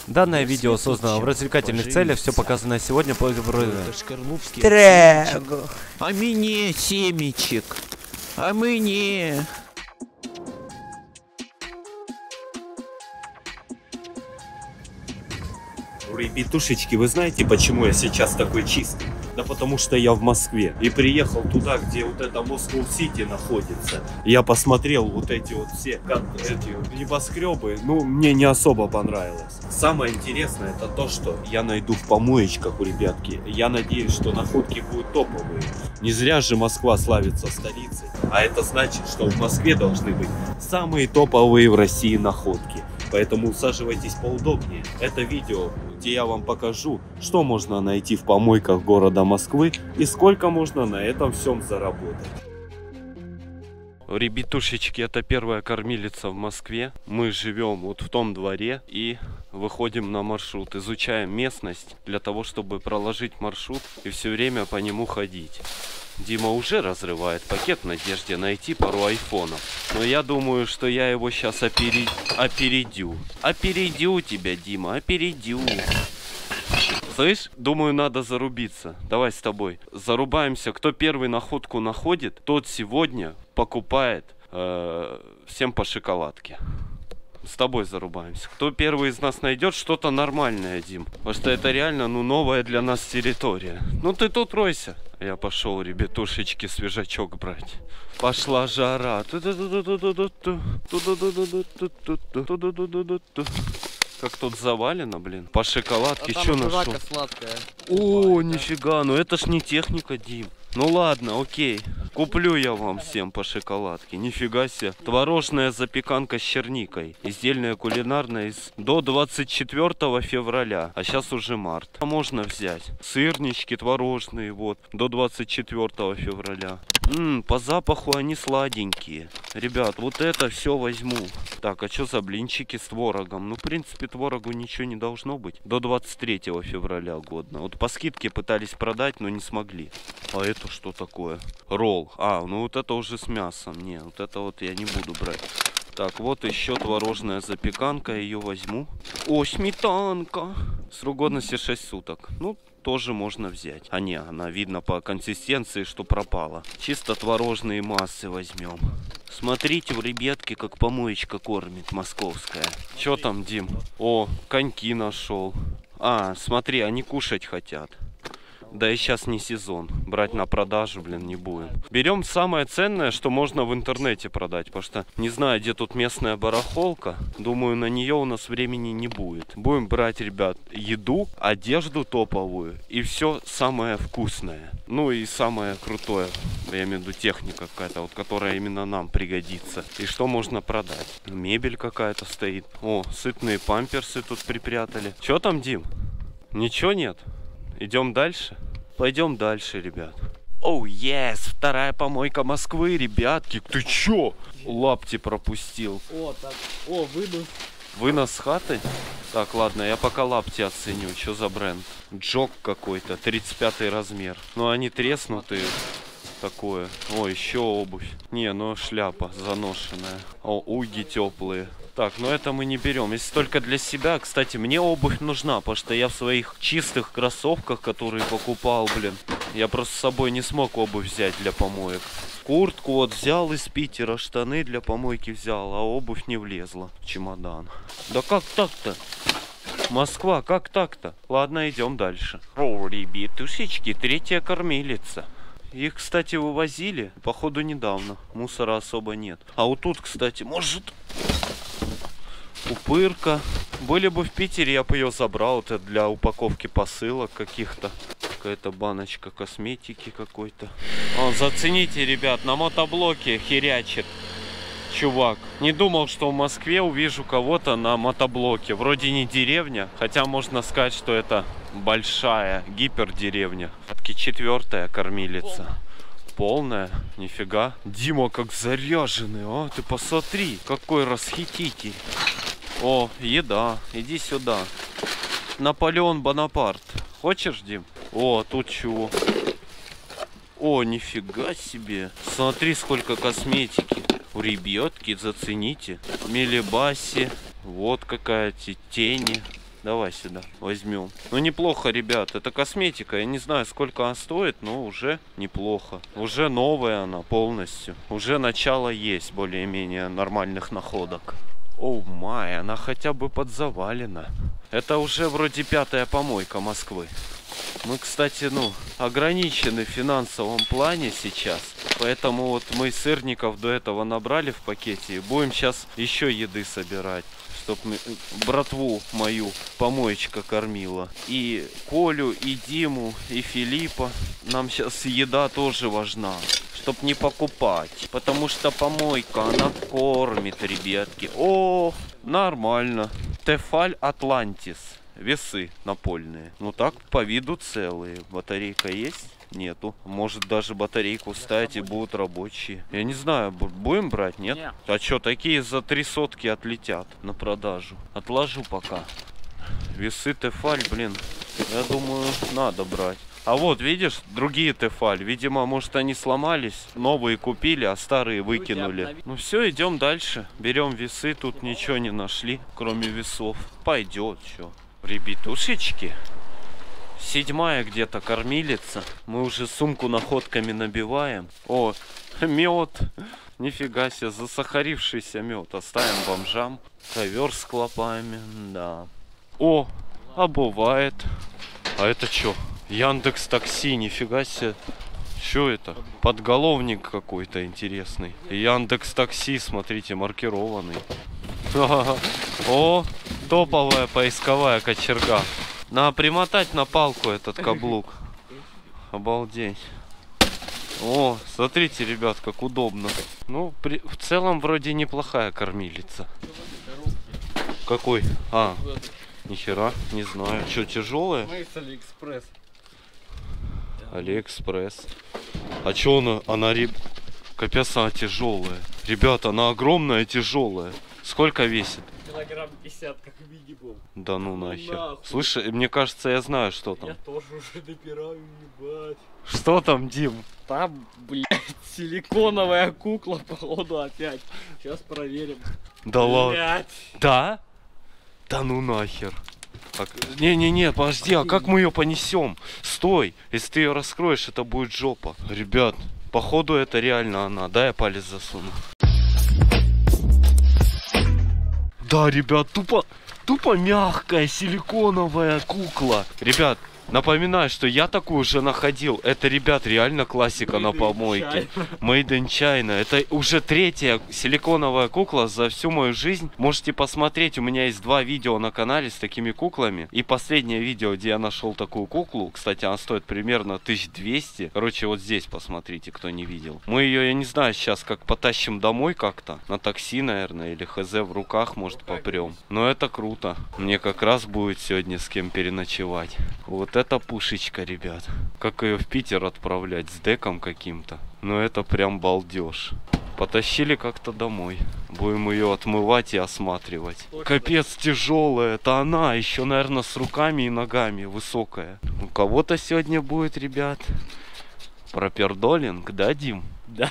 Данное видео создано в развлекательных целях, все показанное сегодня по Трегу. А мне семечек. А мне. Ребятушечки, вы знаете, почему я сейчас такой чистый? Да потому что я в Москве и приехал туда, где вот это Москва-Сити находится. Я посмотрел вот эти вот все эти небоскребы, ну мне не особо понравилось. Самое интересное это то, что я найду в помоечках у ребятки. Я надеюсь, что находки будут топовые. Не зря же Москва славится столицей, а это значит, что в Москве должны быть самые топовые в России находки. Поэтому усаживайтесь поудобнее. Это видео, где я вам покажу, что можно найти в помойках города Москвы и сколько можно на этом всем заработать. Ребятушечки, это первая кормилица в Москве. Мы живем вот в том дворе и выходим на маршрут. Изучаем местность для того, чтобы проложить маршрут и все время по нему ходить. Дима уже разрывает пакет в надежде найти пару айфонов. Но я думаю, что я его сейчас опередю. Опередю тебя, Дима, опередю. Слышь, думаю, надо зарубиться. Давай с тобой. Зарубаемся. Кто первый находку находит, тот сегодня покупает всем по шоколадке. С тобой зарубаемся. Кто первый из нас найдет что-то нормальное, Дим. Потому что это реально, ну, новая для нас территория. Ну, ты тут ройся. Я пошел, ребятушечки, свежачок брать. Пошла жара. Как тут завалено, блин. По шоколадке, что нашел? О, нифига, ну это ж не техника, Дим. Ну ладно, окей. Куплю я вам всем по шоколадке. Нифига себе. Творожная запеканка с черникой. Издельная кулинарная до 24 февраля. А сейчас уже март. А можно взять. Сырнички творожные, вот. До 24 февраля. По запаху они сладенькие. Ребят, вот это все возьму. Так, а что за блинчики с творогом? Ну, в принципе, творогу ничего не должно быть. До 23 февраля годно. Вот по скидке пытались продать, но не смогли. А это что такое? Ролл. А, ну вот это уже с мясом. Не, вот это вот я не буду брать. Так, вот еще творожная запеканка. Ее возьму. О, сметанка. Срок годности 6 суток. Ну, тоже можно взять. А не, она видно по консистенции, что пропала. Чисто творожные массы возьмем. Смотрите, у ребятки, как помоечка кормит московская. Че там, Дим? О, коньки нашел. А, смотри, они кушать хотят. Да и сейчас не сезон. Брать на продажу, блин, не будем. Берем самое ценное, что можно в интернете продать. Потому что не знаю, где тут местная барахолка. Думаю, на нее у нас времени не будет. Будем брать, ребят, еду, одежду топовую и все самое вкусное. Ну и самое крутое. Я имею в виду техника какая-то, вот, которая именно нам пригодится. И что можно продать? Мебель какая-то стоит. О, сытные памперсы тут припрятали. Че там, Дим? Ничего нет? Идем дальше? Пойдем дальше, ребят. Оу, yes! Вторая помойка Москвы, ребятки. Ты чё? Лапти пропустил. О, так. О, вынос. Вынос с хаты? Так, ладно, я пока лапти оценю. Что за бренд? Джок какой-то, 35 размер. Ну, они треснутые. Такое. О, еще обувь. Не, ну шляпа заношенная. О, уги теплые. Так, ну это мы не берем. Если только для себя. Кстати, мне обувь нужна, потому что я в своих чистых кроссовках, которые покупал, блин, я просто с собой не смог обувь взять для помоек. Куртку вот взял из Питера, штаны для помойки взял, а обувь не влезла в чемодан. Да как так-то? Москва, как так-то? Ладно, идем дальше. О, ребятушечки, третья кормилица. Их, кстати, вывозили, походу, недавно. Мусора особо нет. А вот тут, кстати, может... Пупырка. Были бы в Питере, я бы ее забрал. Это для упаковки посылок каких-то. Какая-то баночка косметики какой-то. Зацените, ребят, на мотоблоке херячит чувак. Не думал, что в Москве увижу кого-то на мотоблоке. Вроде не деревня, хотя можно сказать, что это большая гипердеревня. Все-таки четвертая кормилица. Полная, нифига. Дима как заряженный, а? Ты посмотри, какой расхититель. О, еда, иди сюда. Наполеон Бонапарт. Хочешь, Дим? О, тут чего? О, нифига себе. Смотри, сколько косметики. У ребятки, зацените. Мелибаси. Вот какая-то тени. Давай сюда, возьмем. Ну неплохо, ребят, это косметика. Я не знаю, сколько она стоит, но уже неплохо. Уже новая она полностью. Уже начало есть более-менее нормальных находок. Оу май, она хотя бы подзавалена. Это уже вроде 5-я помойка Москвы. Мы, кстати, ограничены в финансовом плане сейчас. Поэтому вот мы сырников до этого набрали в пакете. И будем сейчас еще еды собирать. Чтоб братву мою помоечка кормила. И Колю, и Диму, и Филиппа. Нам сейчас еда тоже важна. Чтоб не покупать. Потому что помойка, она кормит, ребятки. О, нормально. Тефаль Атлантис. Весы напольные. Ну так, по виду целые. Батарейка есть? Нету. Может даже батарейку ставить и будут рабочие. Я не знаю, будем брать, нет? Нет. А что, такие за 3 сотки отлетят на продажу. Отложу пока. Весы Тефаль, блин. Я думаю, надо брать. А вот, видишь, другие Тефаль. Видимо, может они сломались. Новые купили, а старые выкинули. Ну все, идем дальше. Берем весы. Тут ничего не нашли, кроме весов. Пойдет, что. Ребятушечки. 7-я где-то кормилица. Мы уже сумку находками набиваем. О, мед. Нифига себе, засахарившийся мед. Оставим бомжам. Ковер с клопами, да. О, а бывает. А это что? Яндекс Такси, нифига себе. Что это? Подголовник какой-то интересный. Яндекс Такси, смотрите, маркированный. О, топовая поисковая кочерга. Надо примотать на палку этот каблук. Обалдеть. О, смотрите, ребят, как удобно. Ну, в целом вроде неплохая кормилица. Какой? А, нихера, не знаю. Что, тяжелая? Алиэкспресс. Алиэкспресс. А что она капец, она тяжелая. Ребята, она огромная, тяжелая. Сколько весит? Килограмм 50, как минимум. Да ну нахер. Слушай, мне кажется, я знаю, что там. Я тоже уже допираю, ебать. Что там, Дим? Там, блядь, силиконовая кукла, походу, опять. Сейчас проверим. Да ладно. Блядь. Да? Да ну нахер. Не-не-не, подожди, а как мы ее понесем? Стой, если ты ее раскроешь, это будет жопа. Ребят, походу это реально она. Дай я палец засуну. Да, ребят, тупо мягкая силиконовая кукла. Ребят, напоминаю, что я такую уже находил. Это, ребят, реально классика на помойке. Made in China. Это уже 3-я силиконовая кукла за всю мою жизнь. Можете посмотреть, у меня есть 2 видео на канале с такими куклами. И последнее видео, где я нашел такую куклу. Кстати, она стоит примерно 1200. Короче, вот здесь посмотрите, кто не видел. Мы ее, я не знаю, сейчас как потащим домой как-то. На такси, наверное, или хз в руках, может, попрем. Но это круто. Мне как раз будет сегодня с кем переночевать. Вот это пушечка, ребят. Как ее в Питер отправлять с деком каким-то. Ну это прям балдеж. Потащили как-то домой. Будем ее отмывать и осматривать. Капец тяжелая. Это она еще, наверное, с руками и ногами высокая. У кого-то сегодня будет, ребят, пропердолинг, да, Дим? Да.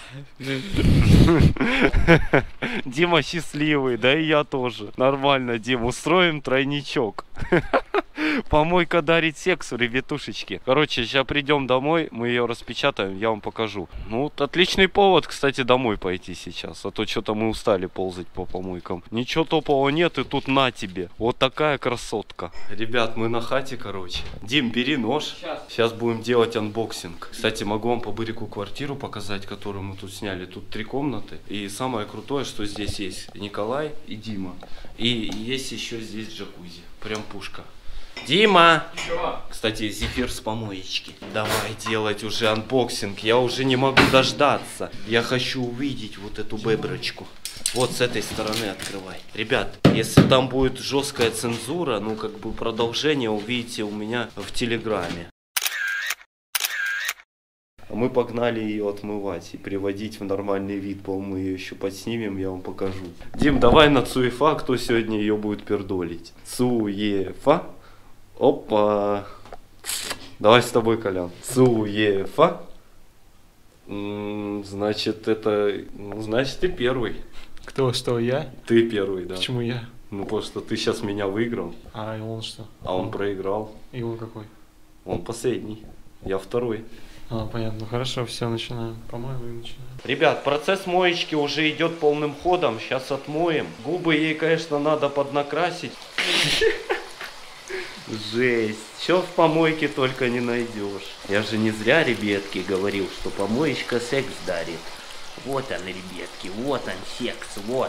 Дима счастливый, да и я тоже. Нормально, Дим, устроим тройничок. Помойка дарит сексу, ребятушечки. Короче, сейчас придем домой, мы ее распечатаем, я вам покажу. Ну, вот отличный повод, кстати, домой пойти сейчас. А то что-то мы устали ползать по помойкам. Ничего топового нет, и тут на тебе. Вот такая красотка. Ребят, мы на хате, короче. Дим, бери нож. Сейчас будем делать анбоксинг. Кстати, могу вам по бырику квартиру показать, которую мы тут сняли. Тут 3 комнаты. И самое крутое, что здесь есть Николай и Дима. И есть еще здесь джакузи. Прям пушка. Дима! Чё? Кстати, зефир с помоечки. Давай делать уже анбоксинг. Я уже не могу дождаться. Я хочу увидеть вот эту беброчку. Вот с этой стороны открывай. Ребят, если там будет жесткая цензура, ну как бы продолжение увидите у меня в Телеграме. Мы погнали ее отмывать и приводить в нормальный вид. По-моему, мы ее еще подснимем, я вам покажу. Дим, давай на Цуефа, кто сегодня ее будет пердолить. Цуефа. Опа. Давай с тобой, Колян. Цуефа. Значит, это... Ну, значит, ты первый. Кто, что, я? Ты первый, да. Почему я? Ну, потому что ты сейчас меня выиграл, А и он что? а он проиграл. И он какой? Он последний, я второй. А, понятно. Ну хорошо, все, начинаем. По-моему, и начинаем. Ребят, процесс моечки уже идет полным ходом. Сейчас отмоем. Губы ей, конечно, надо поднакрасить. Жесть. Что в помойке только не найдешь. Я же не зря, ребятки, говорил, что помоечка секс дарит. Вот он, ребятки, вот он, секс, вот.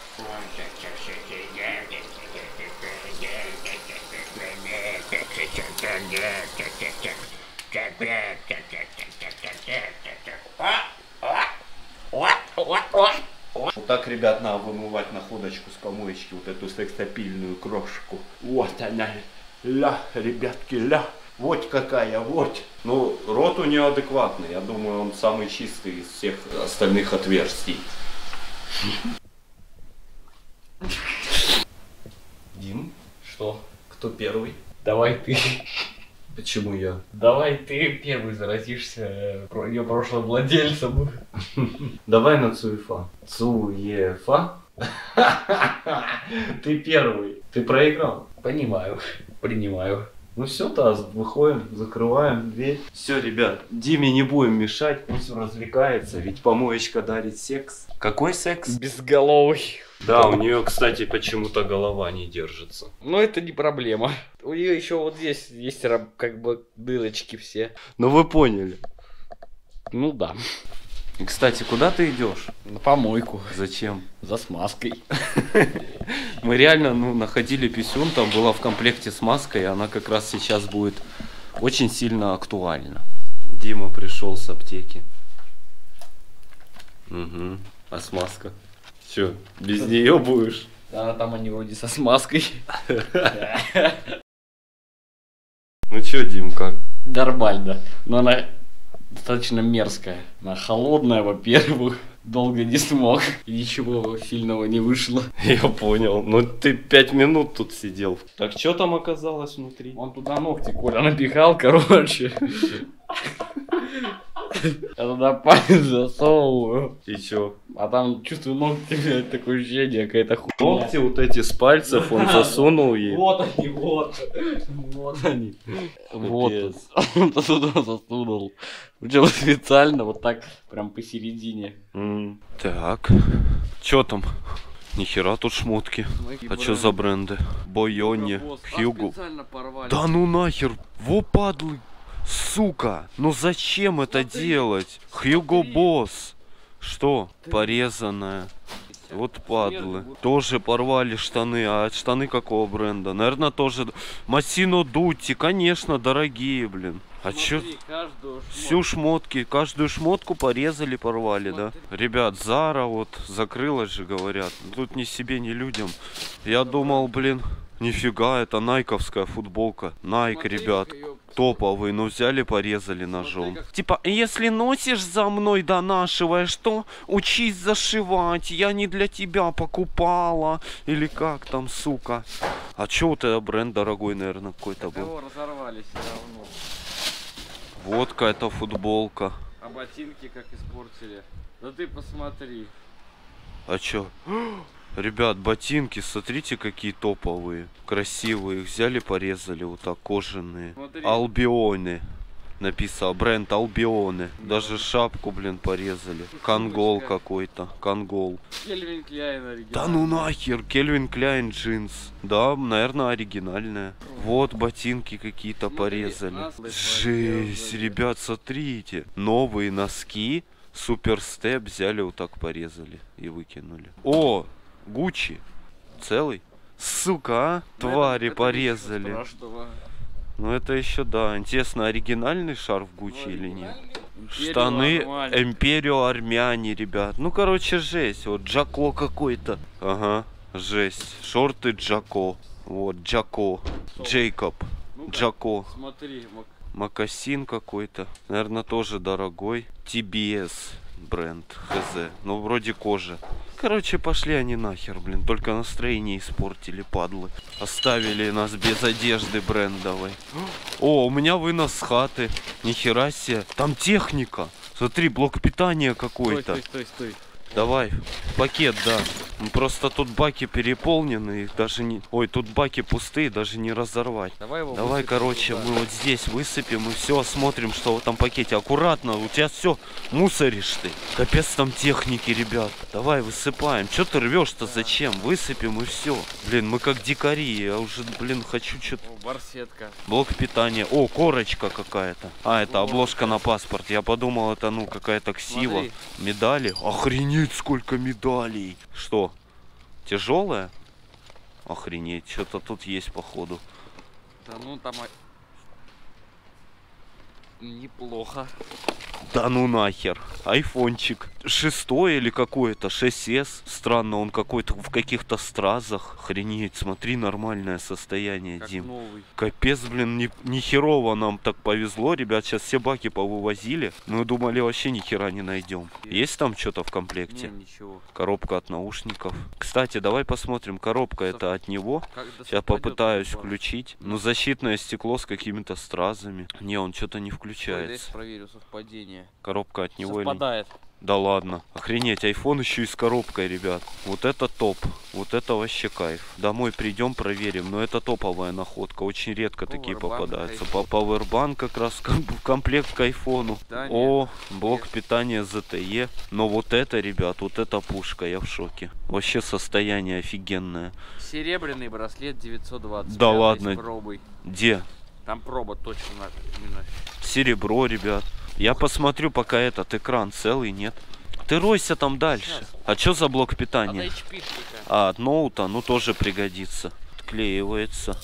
Вот так, ребят, надо вымывать находочку с помоечки, вот эту сексапильную крошку. Вот она, ля, ребятки, ля. Вот какая, вот. Ну, рот у нее адекватный, я думаю, он самый чистый из всех остальных отверстий. Дим, Что? кто первый? Давай ты. Почему я? Давай ты первый заразишься ее прошлым владельцем. Давай на Цуефа. Цуефа? Ты первый. Ты проиграл. Понимаю. Принимаю. Ну все, Таз, выходим, закрываем дверь. Все, ребят, Диме не будем мешать, пусть развлекается, ведь помоечка дарит секс. Какой секс? Безголовый. Да, у нее, кстати, почему-то голова не держится. Но это не проблема. У нее еще вот здесь есть как бы дырочки все. Ну вы поняли. Ну да. И, кстати, куда ты идешь? На помойку. Зачем? За смазкой. Мы реально находили писюн, там была в комплекте смазка, и она как раз сейчас будет очень сильно актуальна. Дима пришел с аптеки. Угу. А смазка? Че, без нее будешь? Да, там они вроде со смазкой. Ну че, Дим, как? Нормально. Но она достаточно мерзкая. Она холодная, во-первых. Долго не смог. И ничего сильного не вышло. Я понял. Ну ты 5 минут тут сидел. Так что там оказалось внутри? Он туда ногти, Коля, напихал, короче. Я туда палец засовываю. И чё? А там чувствую ногти, блядь, такое ощущение, какая-то хуйня. Ногти вот эти с пальцев он засунул ей. Вот они, вот. Вот они. Вот. Он туда засунул. Причем специально вот так, прям посередине. Так. Чё там? Нихера тут шмотки. А чё за бренды? Бойоне, Хьюго. Да ну нахер, во падлы. Сука, ну зачем это делать? Хьюго Босс. Что? Порезанная. Вот падлы. Тоже порвали штаны. А штаны какого бренда? Наверное, тоже... Массино Дутти, конечно, дорогие, блин. А чё? Всю шмотки, каждую шмотку порезали, порвали, да? Ребят, Зара вот закрылась же, говорят. Тут ни себе, ни людям. Я думал, блин, нифига, это найковская футболка. Найк, ребят, топовый, но взяли, порезали ножом. Типа, если носишь за мной, донашиваешь, то учись зашивать. Я не для тебя покупала. Или как там, сука. А чё вот это бренд дорогой, наверное, какой-то был? Его разорвали все равно. Вот какая-то футболка. А ботинки как испортили. Да ты посмотри. А чё? Ребят, ботинки, смотрите, какие топовые. Красивые. Их взяли, порезали. Вот так, кожаные. Смотри. Албионы. Написано, бренд Албионы. Даже шапку, блин, порезали. Конгол какой-то. Конгол. Кельвин Кляйн оригинальный. Да ну нахер, Кельвин Кляйн джинс. Да, наверное, оригинальная. Вот ботинки какие-то порезали. Жесть, ребят, смотрите. Новые носки. Суперстеп взяли, вот так порезали и выкинули. О, Гуччи. Целый. Сука, а? Твари порезали. Ну это еще да. Интересно, оригинальный шарф Гуччи или нет? Штаны Империо Армяне, ребят. Ну короче, жесть. Вот Джако какой-то. Ага, жесть. Шорты Джако. Вот, Джако. Джейкоб. Джако. Смотри, Мокасин какой-то. Наверное, тоже дорогой. TBS бренд. Хз. Ну, вроде кожа. Короче, пошли они нахер, блин. Только настроение испортили, падлы. Оставили нас без одежды брендовой. О, у меня вынос с хаты. Нихера себе. Там техника. Смотри, блок питания какой-то. Стой. Давай, пакет, да. Просто тут баки переполнены, их даже не... Ой, тут баки пустые, даже не разорвать. Давай, короче, мы вот здесь высыпем и все, осмотрим, что в этом пакете. Аккуратно, у тебя все мусоришь ты. Капец там техники, ребят. Давай, высыпаем. Че ты рвешь-то, зачем? Высыпем и все. Блин, мы как дикари, я уже, блин, хочу что-то... Барсетка. Блок питания. О, корочка какая-то. А, это обложка на паспорт. Я подумал, это, ну, какая-то ксива. Смотри. Медали. Охренеть, сколько медалей. Что? Тяжелая? Охренеть, что-то тут есть, походу. Да ну там... Неплохо. Да ну нахер. Айфончик. 6 или какой-то, 6s. Странно, он какой-то в каких-то стразах. Охренеть, смотри, нормальное состояние, Как Дим. новый. Капец, блин, не херово нам так повезло, ребят. Сейчас все баки повывозили. Мы думали, вообще ни хера не найдем. Есть там что-то в комплекте? Не, ничего. Коробка от наушников. Кстати, давай посмотрим. Коробка это от него. Когда Сейчас совпадет, попытаюсь то включить. Ну, защитное стекло с какими-то стразами. Не, он что-то не Ой, дай включается. проверю совпадение. Коробка от него или... Совпадает. Да ладно. Охренеть, iPhone еще и с коробкой, ребят. Вот это топ. Вот это вообще кайф. Домой придем, проверим. Но это топовая находка. Очень редко такие Powerbank попадаются. iPhone. Powerbank как раз в комплект к айфону. Да, О, блок питания ZTE. Но вот это, ребят, вот это пушка. Я в шоке. Вообще состояние офигенное. Серебряный браслет 920. Да ладно. С пробой. Где? Там проба точно именно. Серебро, ребят. Я посмотрю, пока этот экран целый, нет. Ты ройся там дальше. Сейчас. А что за блок От питания? HP-шника. А, от ноута, ну тоже пригодится. Отклеивается.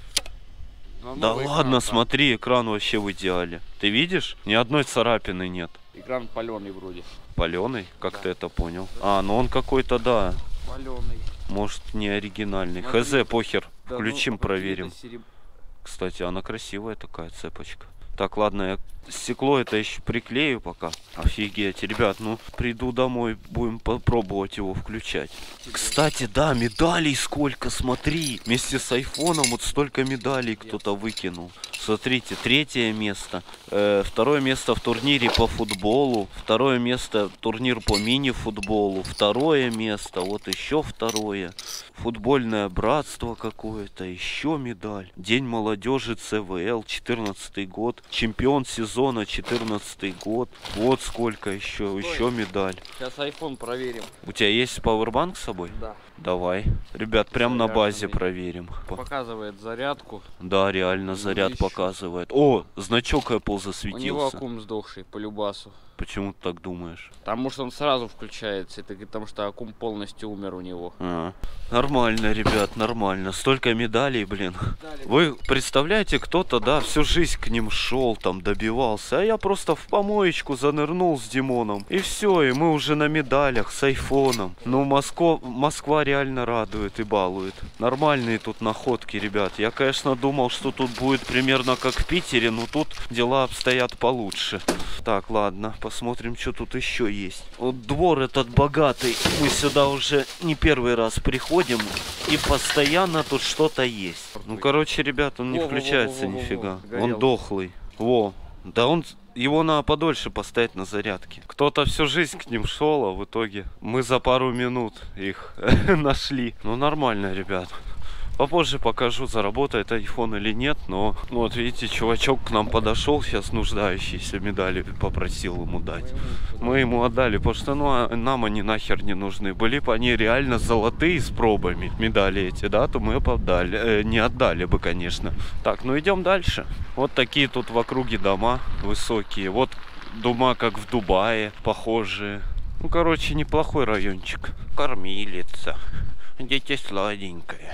Но Да новый ладно, экран там. смотри, экран вообще в идеале. Ты видишь? Ни одной царапины нет. Экран паленый вроде. Паленый? Как Да. ты это понял? А, ну он какой-то, да. Паленый. Может, не оригинальный. Смотри. Хз, похер. Да, Включим, ну, проверим. какие-то сереб- Кстати, она красивая такая цепочка. Так, ладно, я стекло это еще приклею пока. Офигеть, ребят, ну приду домой, будем попробовать его включать. Кстати, да, медалей сколько, смотри. Вместе с айфоном вот столько медалей кто-то выкинул. Смотрите, 3-е место. 2-е место в турнире по футболу. 2-е место турнир по мини-футболу. 2-е место, вот еще 2-е. Футбольное братство какое-то, еще медаль. День молодежи ЦВЛ, 14-й год. Чемпион сезона, 14-й год. Вот сколько еще медаль. Сейчас iPhone проверим. У тебя есть пауэрбанк с собой? Да. Давай. Ребят, прям на базе Заряженный. проверим. Показывает зарядку. Да, реально заряд еще. показывает. О, значок Apple У него засветился. аккум сдохший по любасу. Почему ты так думаешь? Потому что он сразу включается. Это потому что аккум полностью умер у него. Нормально, ребят, нормально. Столько медалей, блин. Вы представляете, кто-то, да, всю жизнь к ним шел, там, добивался. А я просто в помоечку занырнул с Димоном. И все, и мы уже на медалях с айфоном. Ну, Москва реально радует и балует. Нормальные тут находки, ребят. Я, конечно, думал, что тут будет примерно как в Питере, но тут дела обстоят получше. Так, ладно, посмотрим, что тут еще есть. Вот двор этот богатый. Мы сюда уже не первый раз приходим, и постоянно тут что-то есть. Ну, короче, ребят, он не включается нифига. Он дохлый. Во, да он... Его надо подольше поставить на зарядке. Кто-то всю жизнь к ним шел, а в итоге мы за пару минут их нашли. Ну, нормально, ребят. Попозже покажу, заработает iPhone или нет, но вот видите, чувачок к нам подошел, сейчас нуждающийся, медали попросил ему дать. Мы ему отдали, потому что нам они нахер не нужны. Были бы они реально золотые с пробами, медали эти, да, то мы бы отдали, не отдали бы, конечно. Так, ну идем дальше. Вот такие тут в округе дома высокие. Вот дома как в Дубае, похожие. Ну, короче, неплохой райончик. Кормилица. Дети сладенькие.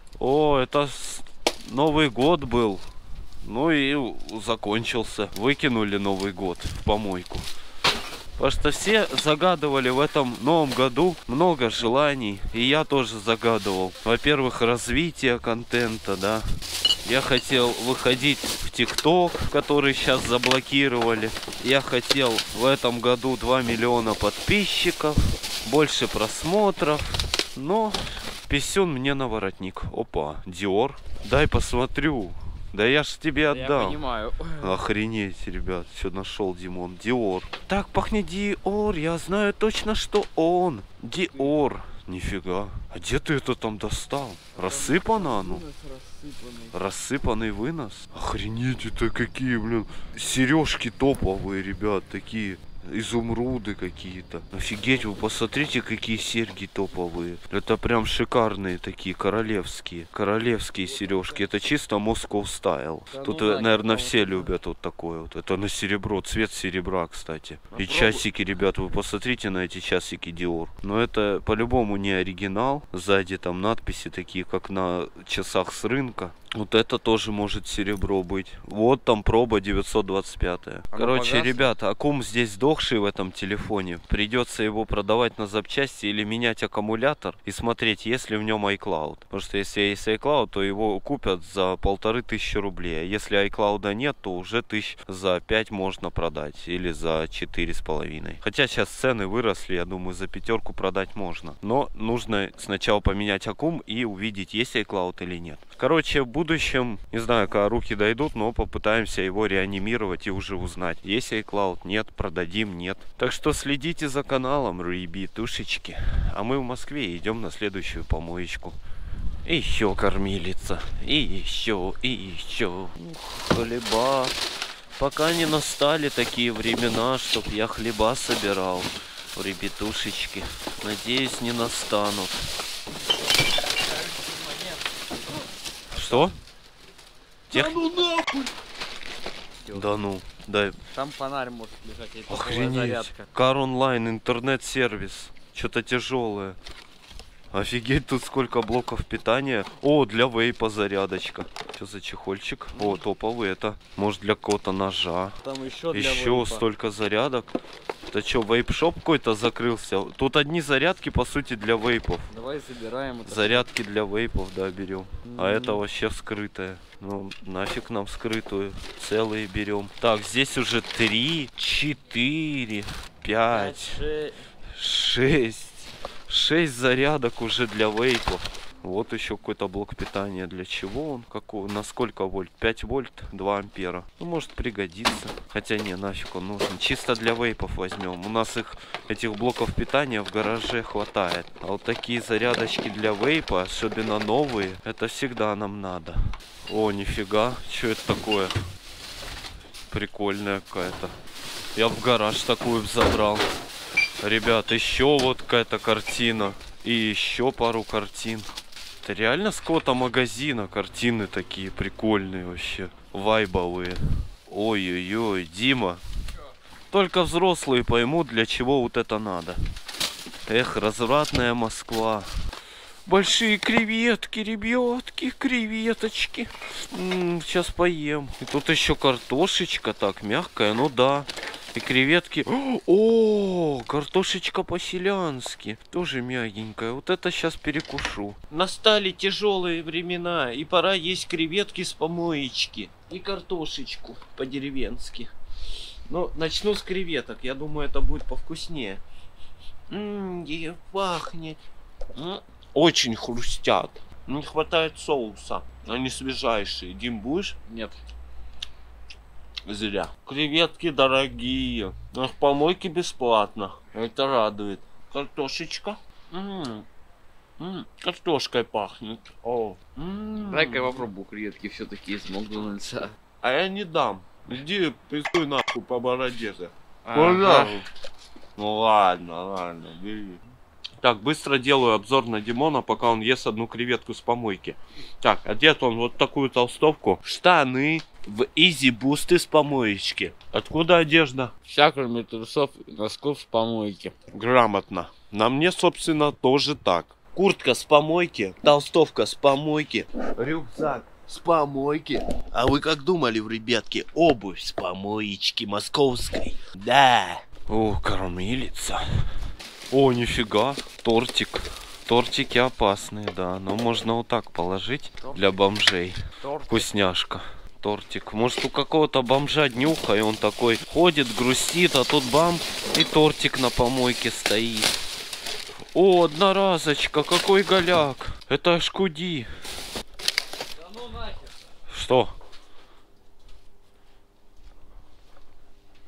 О, это Новый год был. Ну и закончился. Выкинули Новый год в помойку. Потому что все загадывали в этом новом году много желаний. И я тоже загадывал. Во-первых, развитие контента, да. Я хотел выходить в ТикТок, который сейчас заблокировали. Я хотел в этом году 2 миллиона подписчиков. Больше просмотров. Но... Писюн мне на воротник. Опа, Dior. Дай посмотрю. Да я ж тебе отдам. Я понимаю. Охренеть, ребят, все нашел Димон. Диор. Так пахнет Диор, я знаю точно, что он. Диор. Нифига. А где ты это там достал? Рассыпано оно? Рассыпанный вынос? Охренеть, это какие, блин, сережки топовые, ребят, такие. Изумруды какие-то. Офигеть, вы посмотрите, какие серьги топовые. Это прям шикарные такие, королевские. Королевские сережки. Это чисто Moscow Style. Да, Тут, ну, наверное, все любят вот такое вот. Это на серебро, цвет серебра, кстати. И часики, ребят, вы посмотрите на эти часики Dior. Но это по-любому не оригинал. Сзади там надписи такие, как на часах с рынка. Вот это тоже может серебро быть. Вот там проба 925. Короче, ребята, аккум здесь сдохший в этом телефоне. Придется его продавать на запчасти или менять аккумулятор и смотреть, есть ли в нем iCloud. Потому что если есть iCloud, то его купят за 1500 рублей. А если iCloud нет, то уже 1000 за 5 можно продать. Или за 4,5. Хотя сейчас цены выросли, я думаю, за 5 продать можно. Но нужно сначала поменять аккум и увидеть, есть iCloud или нет. Короче, в будущем, не знаю, когда руки дойдут, но попытаемся его реанимировать и уже узнать, есть iCloud, нет, продадим, нет. Так что следите за каналом, ребятушечки. А мы в Москве идем на следующую помоечку. И еще кормилица, и еще, и еще. Хлеба. Пока не настали такие времена, чтоб я хлеба собирал, ребятушечки. Надеюсь, не настанут. Что? Да ну нахуй! Да ну, дай. Там фонарь может лежать, это Охренеть. зарядка. Кар онлайн, интернет-сервис. Что-то тяжелое. Офигеть, тут сколько блоков питания. О, для вейпа зарядочка. Что за чехольчик? О, топовый это. Может для какого-то ножа. Там еще для Еще вейпа. столько зарядок. Это что, вейп-шоп какой-то закрылся? Тут одни зарядки, по сути, для вейпов. Давай забираем это. Зарядки для вейпов, да, берем. А это вообще скрытое. Ну, нафиг нам скрытую. Целые берем. Так, здесь уже 3, 4, 5, 6. 6 зарядок уже для вейпов. Вот еще какой-то блок питания. Для чего он? Какого? На сколько вольт? 5 вольт, 2 ампера. Ну, может пригодится. Хотя не, нафиг он нужен. Чисто для вейпов возьмем. У нас этих блоков питания в гараже хватает. А вот такие зарядочки для вейпа, особенно новые, это всегда нам надо. О, нифига. Что это такое? Прикольная какая-то. Я в гараж такую забрал. Ребят, еще вот какая-то картина. И еще пару картин. Это реально с какого-то магазина картины такие прикольные вообще. Вайбовые. Ой-ой-ой, Дима. Только взрослые поймут, для чего вот это надо. Эх, развратная Москва. Большие креветки, ребятки, креветочки. Сейчас поем. И тут еще картошечка так мягкая, ну да. И креветки. О, картошечка по-селянски. Тоже мягенькая. Вот это сейчас перекушу. Настали тяжелые времена. И пора есть креветки с помоечки. И картошечку по-деревенски. Ну, начну с креветок. Я думаю, это будет повкуснее. Пахнет. Очень хрустят. Не хватает соуса. Они свежайшие. Дим, будешь? Нет. Зря. Креветки дорогие. На помойке бесплатно. Это радует. Картошечка. Картошкой пахнет. О. Дай-ка я попробую креветки все-таки из Макдональдса. А я не дам. Иди пиздуй нахуй по бороде. Ага. Ну ладно, бери. Так, быстро делаю обзор на Димона, пока он ест одну креветку с помойки. Так, одет он вот такую толстовку. Штаны в Easy Boost из помоечки. Откуда одежда? Вся, кроме трусов и носков с помойки. Грамотно. На мне, собственно, тоже так. Куртка с помойки, толстовка с помойки, рюкзак с помойки. А вы как думали, ребятки, обувь с помоечки московской? Да. О, кормилица. О, нифига, тортик. Тортики опасные, да. Но можно вот так положить для бомжей. Вкусняшка. Тортик. Может, у какого-то бомжа днюха, и он такой ходит, грустит, а тут бам, и тортик на помойке стоит. О, одноразочка, какой голяк. Это шкуди. Да ну нахер. Что?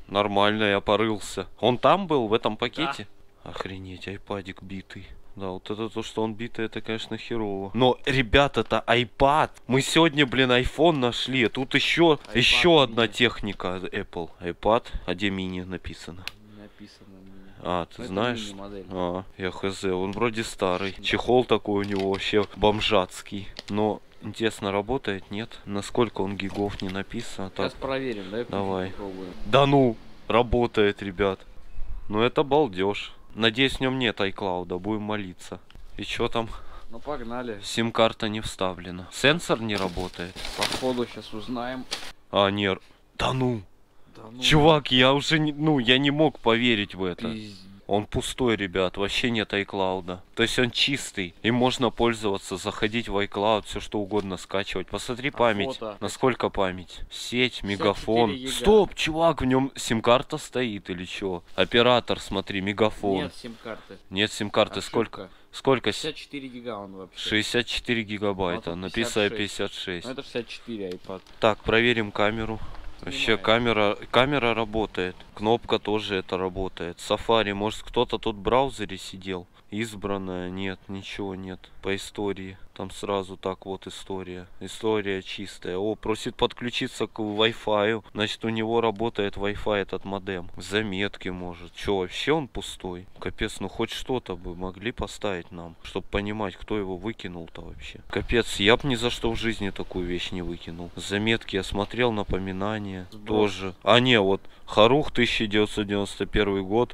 Нормально, я порылся. Он там был, в этом пакете? Да. Охренеть, айпадик битый. Да, вот это то, что он битый, это, конечно, херово. Но, ребята, это iPad. Мы сегодня, блин, iPhone нашли. Тут еще одна техника Apple. iPad, а где мини написано? Написано мини. А, ты это знаешь? Мини-модель. А, я хз. Он вроде старый. Чехол такой у него вообще бомжатский. Но, интересно, работает, нет? Насколько он гигов не написано. Сейчас Так, проверим, давай. Попробуем. Да ну, работает, ребят. Ну это балдеж. Надеюсь, в нем нет iCloud, будем молиться. И что там? Ну погнали. Сим-карта не вставлена. Сенсор не работает. Походу сейчас узнаем. А, нет. Да ну. Да ну. Чувак, я уже не... Ну, я не мог поверить в это. Пиздец. Он пустой, ребят, вообще нет iCloud. То есть он чистый. Им можно пользоваться, заходить в iCloud, все что угодно скачивать. Посмотри память. фото? Насколько память? Сеть, мегафон. гига. Стоп, чувак, в нем сим-карта стоит или что? Оператор, смотри, мегафон. Нет сим-карты. Нет сим-карты. Сколько? Сколько? 64 гига он вообще. 64 гигабайта. тут Написано 56. 56. Ну это 64 iPad. Так, проверим камеру. Вообще камера работает. Кнопка тоже это работает. Safari, может кто-то тут в браузере сидел? Избранная, нет, ничего нет. По истории. Там сразу так вот история. История чистая. О, просит подключиться к Wi-Fi. Значит, у него работает Wi-Fi этот модем. Заметки может. Че, вообще он пустой? Капец, ну хоть что-то бы могли поставить нам, чтобы понимать, кто его выкинул-то вообще. Капец, я бы ни за что в жизни такую вещь не выкинул. Заметки я смотрел, напоминания. Тоже. А не, вот Харух 1991 год.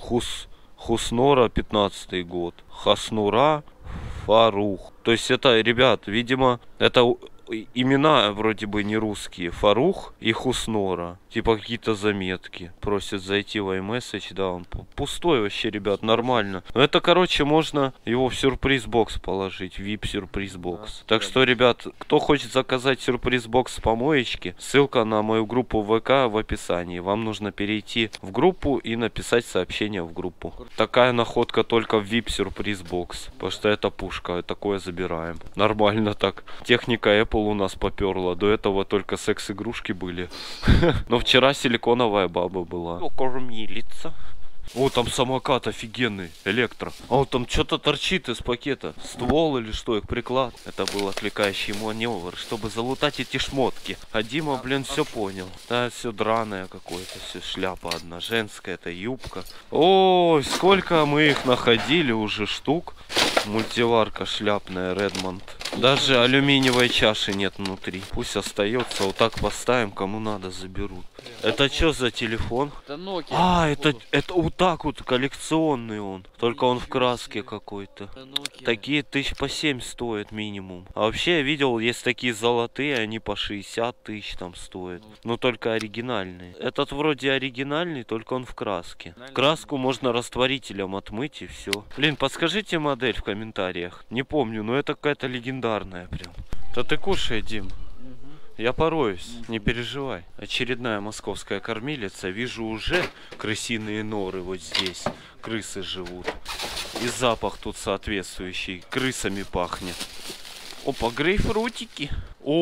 Хуснора 15 год. Хаснура Фарух. То есть это, ребят, видимо, это имена вроде бы не русские. Фарух и Хуснора. Типа какие-то заметки. Просят зайти в iMessage. Да, он пустой вообще, ребят, нормально. Но это, короче, можно его в сюрприз-бокс положить. VIP-сюрприз-бокс. Так что, ребят, кто хочет заказать сюрприз-бокс с помоечки, ссылка на мою группу ВК в описании. Вам нужно перейти в группу и написать сообщение в группу. Такая находка только в VIP-сюрприз-бокс. Потому что это пушка. Такое забираем. Нормально так. Техника Apple у нас поперла. До этого только секс-игрушки были. Но вчера силиконовая баба была. Кормилица. О, там самокат офигенный, электро. А вот там что-то торчит из пакета. Ствол или что, их приклад. Это был отвлекающий маневр, чтобы залутать эти шмотки. А Дима, блин, все понял. Да, все драное какое-то, все шляпа одна женская, это юбка. Ой, сколько мы их находили уже штук. Мультиварка шляпная, Redmond. Даже алюминиевой чаши нет внутри. Пусть остается, вот так поставим, кому надо заберут. Это что за телефон? Это Nokia. А, это вот так вот коллекционный он. Только он в краске какой-то. Такие 7 стоят минимум. А вообще я видел, есть такие золотые, они по 60 тысяч там стоят. Но только оригинальные. Этот вроде оригинальный, только он в краске. Краску можно растворителем отмыть и все. Блин, подскажите модель в комментариях. Не помню, но это какая-то легендарная прям. Да ты кушай, Дим. Я пороюсь, не переживай. Очередная московская кормилица. Вижу уже крысиные норы вот здесь. Крысы живут. И запах тут соответствующий. Крысами пахнет. Опа, грейпфрутики.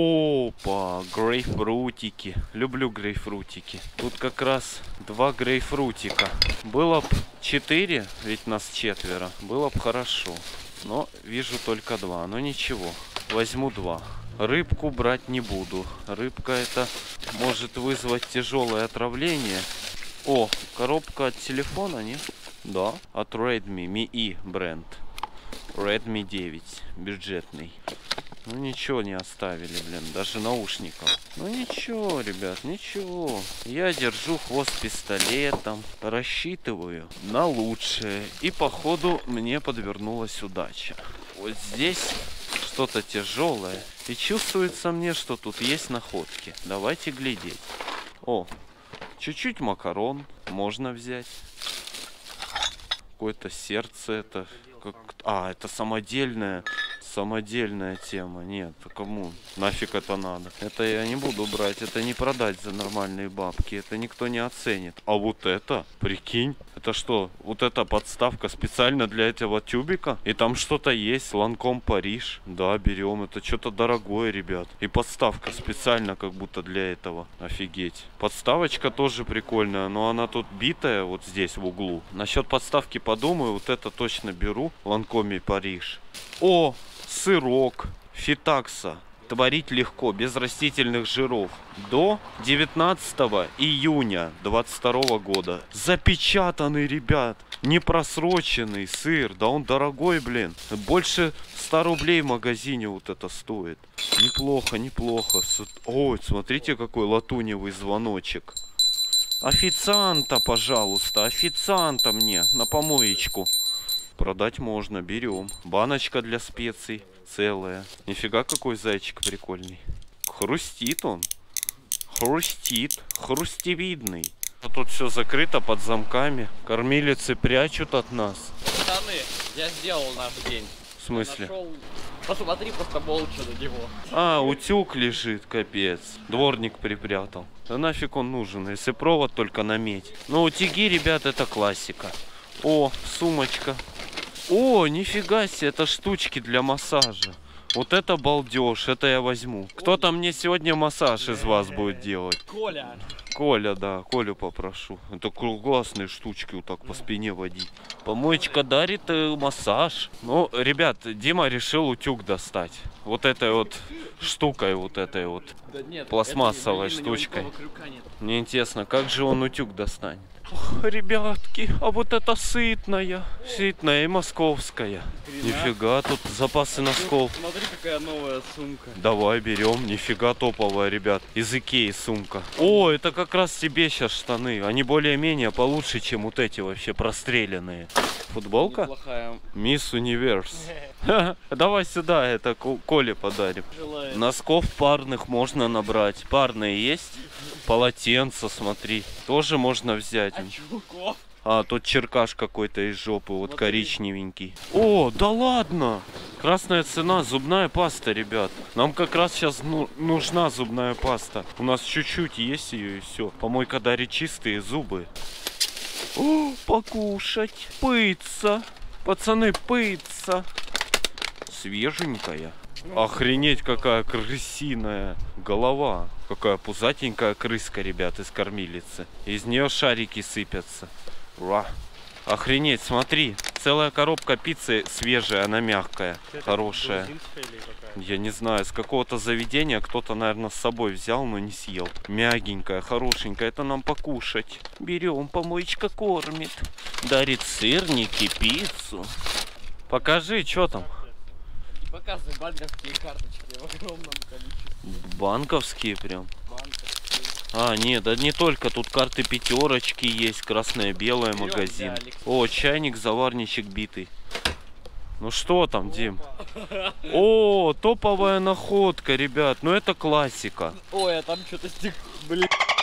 Опа, грейпфрутики. Люблю грейпфрутики. Тут как раз 2 грейпфрутика. Было б 4, ведь нас 4. Было б хорошо. Но вижу только 2. Но ничего, возьму 2. Рыбку брать не буду. Рыбка это может вызвать тяжелое отравление. О, коробка от телефона, не? Да, от Redmi, Mi бренд. Redmi 9, бюджетный. Ну ничего не оставили, блин, даже наушников. Ну ничего, ребят, ничего. Я держу хвост пистолетом, рассчитываю на лучшее. И походу мне подвернулась удача. Вот здесь что-то тяжелое. И чувствуется мне, что тут есть находки. Давайте глядеть. О, чуть-чуть макарон можно взять. Какое-то сердце это. А, это самодельная тема. Нет, кому нафиг это надо? Это я не буду брать. Это не продать за нормальные бабки. Это никто не оценит. А вот это, прикинь, Это что? Вот эта подставка специально для этого тюбика? И там что-то есть, Ланком Париж. Да, берем. Это что-то дорогое, ребят. И подставка специально как будто для этого. Офигеть. Подставочка тоже прикольная, но она тут битая вот здесь в углу. Насчет подставки подумаю, вот это точно беру. Ланкоме Париж. О, сырок. Фитакса. Творить легко, без растительных жиров. До 19 июня 2022 года. Запечатанный, ребят. Не просроченный сыр. Да он дорогой, блин. Больше 100 рублей в магазине вот это стоит. Неплохо, неплохо. Ой, смотрите, какой латуневый звоночек. Официанта, пожалуйста. Официанта мне на помоечку. Продать можно, берем. Баночка для специй целая. Нифига какой зайчик прикольный. Хрустит он. Хрустит. Хрустевидный. А тут все закрыто под замками. Кормилицы прячут от нас. Пацаны, я сделал наш день. В смысле? Нашел... Посмотри просто молча на него. А, утюг лежит, капец. Дворник припрятал. Да нафиг он нужен, если провод только на медь. Но утюги, ребят, это классика. О, сумочка. О, нифига себе, это штучки для массажа. Вот это балдеж, это я возьму. Кто-то мне сегодня массаж из вас будет делать? Коля. Коля, да, Колю попрошу. Это классные штучки вот так по спине водить. Помоечка дарит массаж. Ну, ребят, Дима решил утюг достать. Вот этой вот штукой, вот этой вот Да нет, пластмассовой штучкой. Мне интересно, как же он утюг достанет. Ох, ребятки, а вот это сытная. Сытная и московская. Нифига, тут запасы носков. Смотри, какая новая сумка. Давай берем, нифига топовая, ребят. Из Икеи сумка. О, это как раз тебе сейчас штаны. Они более-менее получше, чем вот эти вообще простреленные. Футболка? Неплохая. Мисс Универс. Давай сюда, это Коле подарим. Желаю. Носков парных можно набрать. Парные есть? Полотенца, смотри. Тоже можно взять. А чулков? А, тут черкаш какой-то из жопы, вот коричневенький. О, да ладно! Красная цена, зубная паста, ребят. Нам как раз сейчас нужна зубная паста. У нас чуть-чуть есть ее и все. Помойка дарит чистые зубы. О, покушать. Пыцца. Пацаны, пыцца. Свеженькая. Охренеть, какая крысиная голова. Какая пузатенькая крыска, ребят, из кормилицы. Из нее шарики сыпятся. Ура. Охренеть, смотри. Целая коробка пиццы свежая, она мягкая. Хорошая. Я не знаю, с какого-то заведения кто-то, наверное, с собой взял, но не съел. Мягенькая, хорошенькая, это нам покушать. Берем, помоечка кормит. Дарит сырники, пиццу. Покажи, что там. Не показывай банковские карточки в огромном количестве. Банковские прям. Банковские. А, нет, да не только. Тут карты пятерочки есть, красное, белое, Берем, магазин. да, Алексей. О, чайник, заварничек битый. Ну что там, Дим? О, топовая находка, ребят. Ну это классика. Ой, а там что-то стек... Блин.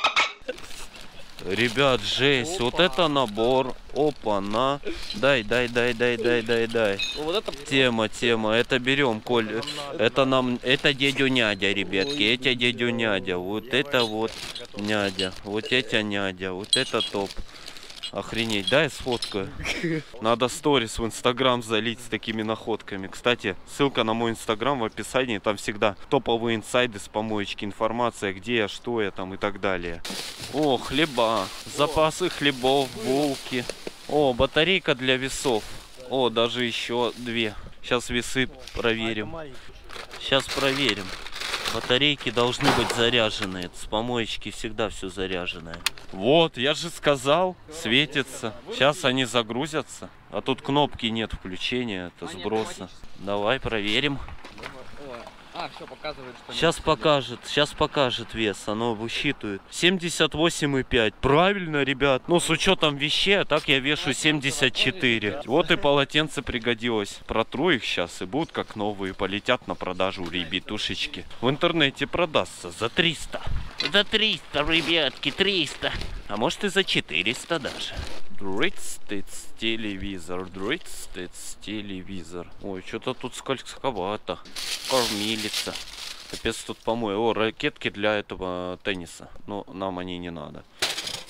Ребят, жесть. Вот Опа. это набор. Опа-на. Дай. Вот это... Тема. Это берем, Коль. Это нам... Это дядю Нядя, ребятки. Это дядю Нядя. Вот это вот Нядя. Вот это Нядя. Вот это топ. Охренеть, дай сфоткаю. Надо сторис в Инстаграм залить с такими находками. Кстати, ссылка на мой Инстаграм в описании. Там всегда топовые инсайды с помоечки, информация, где я, что я там и так далее. О, хлеба. Запасы хлебов, булки. О, батарейка для весов. О, даже еще 2. Сейчас весы проверим. Сейчас проверим. Батарейки должны быть заряженные. С помоечки всегда все заряженное. Вот, я же сказал, светится. Сейчас они загрузятся. А тут кнопки нет включения, это сброса. Давай проверим. А, все показывает, что... Сейчас покажет вес, оно высчитывает. 78,5. Правильно, ребят. Ну, с учетом вещей, а так я вешу 74. Вот и полотенце пригодилось. Протру их сейчас и будут как новые. Полетят на продажу, ребятушечки. В интернете продастся за 300. За 300, ребятки, 300. А может и за 400 даже. Дрыц-тыц, телевизор, дрыц-тыц, телевизор. Ой, что-то тут скользковато. Кормилица. Капец тут помой. О, ракетки для этого тенниса. Но нам они не надо.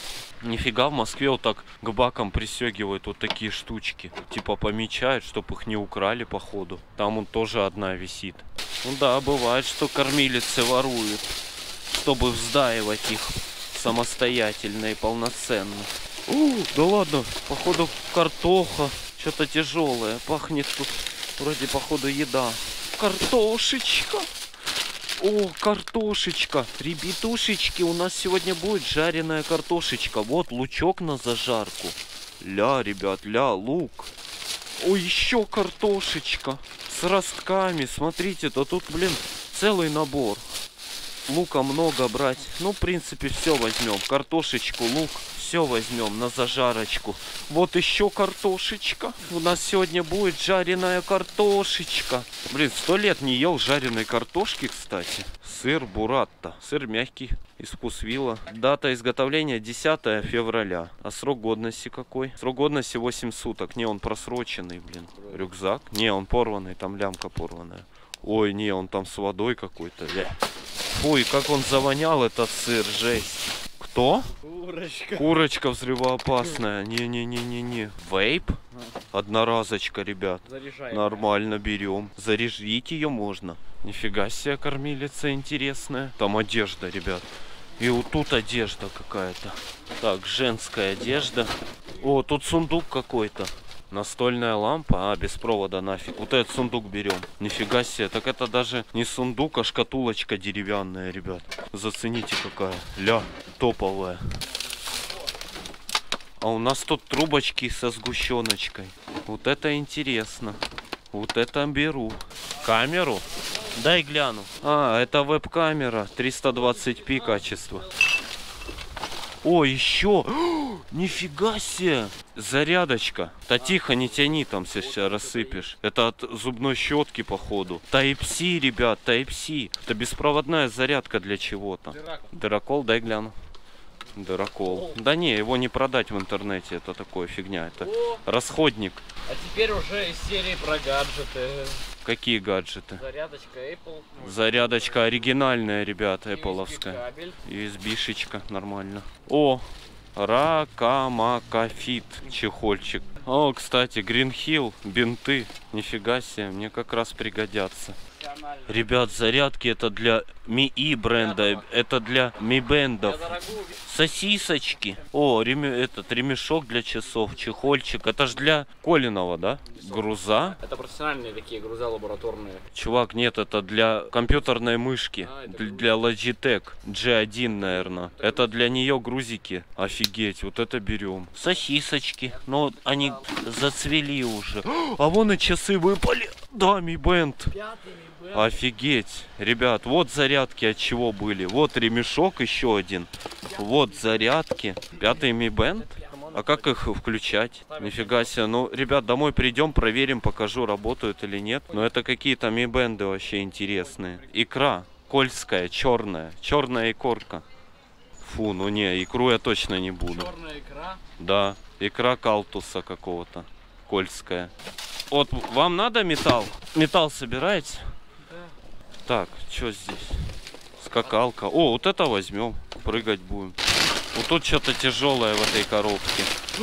Нифига, в Москве вот так к бакам пристегивают вот такие штучки. Типа помечают, чтобы их не украли походу. Там он тоже одна висит. Ну да, бывает, что кормилицы воруют, чтобы вздаивать их самостоятельно и полноценно. Да ладно, походу картоха. Что-то тяжелое. Пахнет тут вроде походу еда. Картошечка. О, картошечка. Ребятушечки, у нас сегодня будет жареная картошечка. Вот лучок на зажарку. Ля, ребят, ля, лук. О, еще картошечка. С ростками. Смотрите, то тут, блин, целый набор. Лука много брать. Ну, в принципе, все возьмем. Картошечку, лук. Все возьмем на зажарочку. Вот еще картошечка. У нас сегодня будет жареная картошечка. Блин, 100 лет не ел жареной картошки, кстати. Сыр буратта. Сыр мягкий из Вкусвилла. Дата изготовления 10 февраля. А срок годности какой? Срок годности 8 суток. Не, он просроченный, блин. Рюкзак. Не, он порванный, там лямка порванная. Ой, не, он там с водой какой-то. Ой, как он завонял, этот сыр, жесть. Кто? Курочка. Курочка взрывоопасная. Не-не-не-не-не. Вейп? Одноразочка, ребят. Заряжаем. Нормально берем. Заряжить ее можно. Нифига себе, кормилица интересная. Там одежда, ребят. И вот тут одежда какая-то. Так, женская одежда. О, тут сундук какой-то. Настольная лампа, без провода нафиг. Вот этот сундук берем. Нифига себе, так это даже не сундук, а шкатулочка деревянная, ребят. Зацените какая. Ля, топовая. А у нас тут трубочки со сгущеночкой. Вот это интересно. Вот это беру. Камеру? Дай гляну. А, это веб-камера. 320p качество. О, еще! Нифига себе! Зарядочка. Да тихо, не тяни, там сейчас рассыпешь. Это от зубной щетки, походу. Type-C, ребят, Type-C. Это беспроводная зарядка для чего-то. Дырокол, дай гляну. Дырокол. Да не, его не продать в интернете, это такое фигня. Это расходник. А теперь уже из серии про гаджеты. Какие гаджеты? Зарядочка Apple. Зарядочка оригинальная, ребята, Apple-овская. USB-шечка, нормально. О, Ракамакафит, чехольчик. О, кстати, Green Hill, бинты. Нифига себе, мне как раз пригодятся. Ребят, зарядки это для МИИ бренда, это для Mi бендов. Сосисочки. О, этот ремешок для часов, чехольчик. Это ж для Колинова, да? Груза. Это профессиональные такие груза лабораторные. Чувак, нет, это для компьютерной мышки. Для Logitech G1, наверное. Это для нее грузики. Офигеть, вот это берем. Сосисочки. Но они зацвели уже. А вон и часы выпали. Да, Mi Band. Офигеть. Ребят, вот зарядки от чего были. Вот ремешок еще один. Вот зарядки. 5-й Mi Band. А как их включать? Нифига себе. Ну, ребят, домой придем, проверим, покажу, работают или нет. Но это какие-то Mi Band вообще интересные. Икра кольская, черная. Черная икорка. Фу, ну не, икру я точно не буду. Черная икра? Да, икра калтуса какого-то. Кольская. Вот, вам надо металл? Металл собираете? Да. Так, что здесь? Скакалка. О, вот это возьмем. Прыгать будем. Вот тут что-то тяжелое в этой коробке.